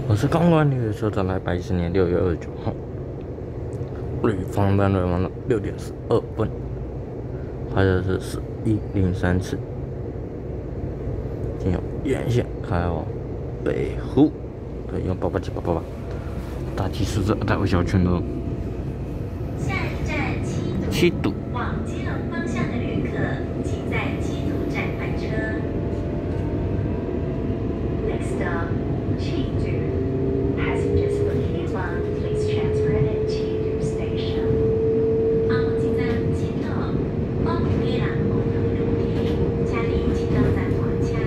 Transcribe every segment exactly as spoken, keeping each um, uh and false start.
我是刚完旅的车站，来百十年六月二十九号，旅方班轮完了六点十二分，拍的是十一零三次，经由沿线开往北湖，对，用八八七八八八，大气数字在微小圈哦。 下一站七堵， 七堵往基隆方向的旅客，请在七堵站换车。Next stop, 七堵. Passengers located on, please transfer at 七堵station. 好，请在七堵，往宜兰红头路线，请你七堵站换车。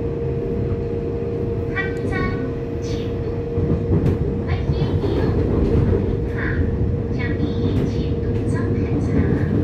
下一站七堵，欢迎利用红头路卡，请你七堵站换车。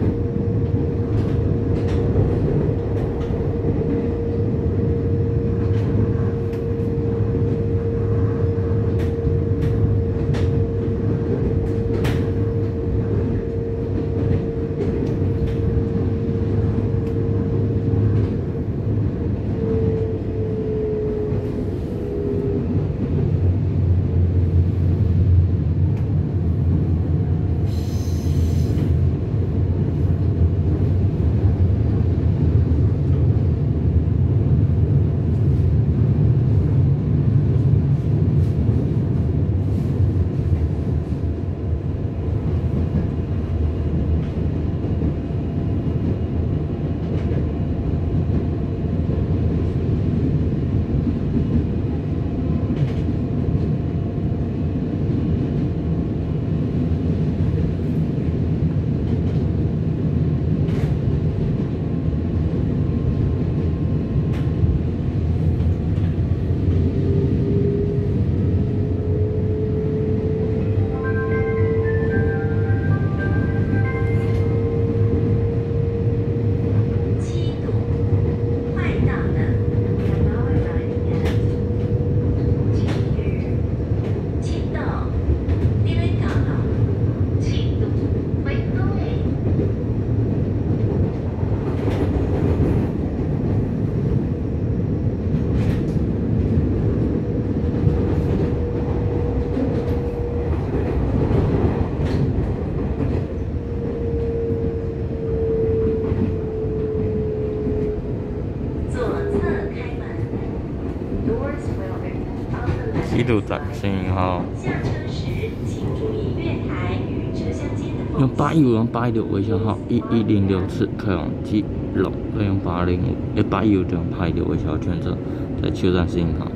七堵站新营号。 下车时，请注意月台与车厢间的缝隙。 用八一五用八一六微笑号一一零六次开往基隆，再用八零五诶八一五用八一六微笑圈车，在七堵站新营号。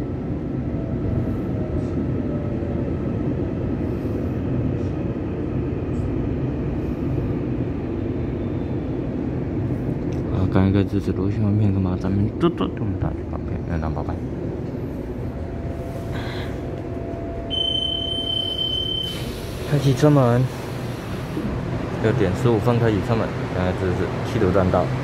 好，感谢各位支持，如果喜欢片，可以把咱们多多动大去帮片，原谅拜拜。开启车门，六点十五分开启车门，现在这是七堵站到。